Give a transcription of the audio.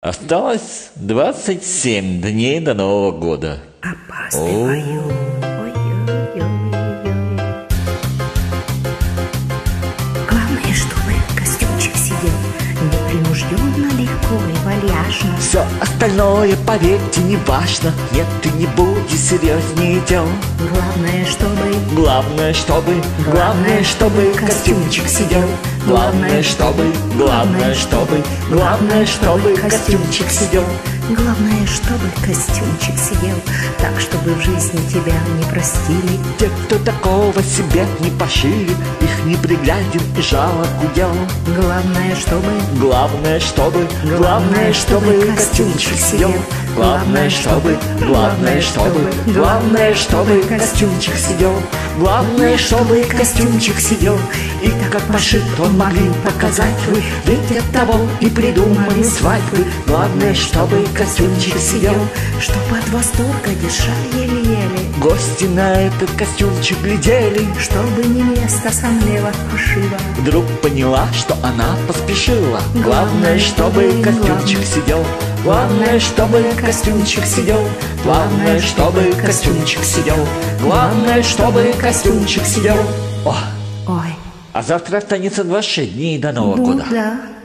Осталось 27 дней до Нового года. Опаздываю. Ой-ой-ой-ой-ой. Главное, чтобы костюмчик сидел непринужденно, легко и вальяжно. Все остальное, поверьте, не важно. Нет, ты не будь серьезнее дел. Главное, чтобы костюмчик сидел. Главное, чтобы костюмчик сидел. Главное, чтобы костюмчик сидел так, чтобы в жизни тебя не простили. Те, кто такого себе не пошили, их не пригляден и жалоб удел. Главное, чтобы костюмчик сидел. Главное, чтобы костюмчик сидел. Главное, чтобы костюмчик сидел. И как пошит он могли показать вы, ведь от того и придумали свадьбы. Главное, чтобы костюмчик сидел, чтоб от восторга дышали еле-еле, гости на этот костюмчик глядели, чтобы невеста сомлела фальшиво. Вдруг поняла, что она поспешила. Главное, чтобы костюмчик сидел. Главное, чтобы костюмчик сидел. Главное, чтобы костюмчик сидел. Главное, чтобы костюмчик сидел. О, Ой, а завтра останется 26 дней до Нового года. да.